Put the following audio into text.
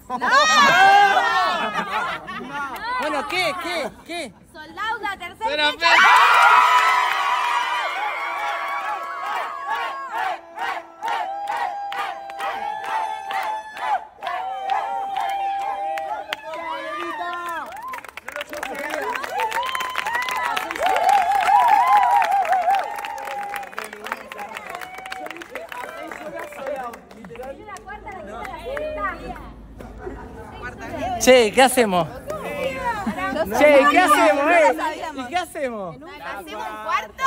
¡No! Bueno, ¿qué? Soldauda, tercera fecha. Che, ¿qué hacemos? Che, ¿qué hacemos, ¿Y qué hacemos? ¿Hacemos un cuarto?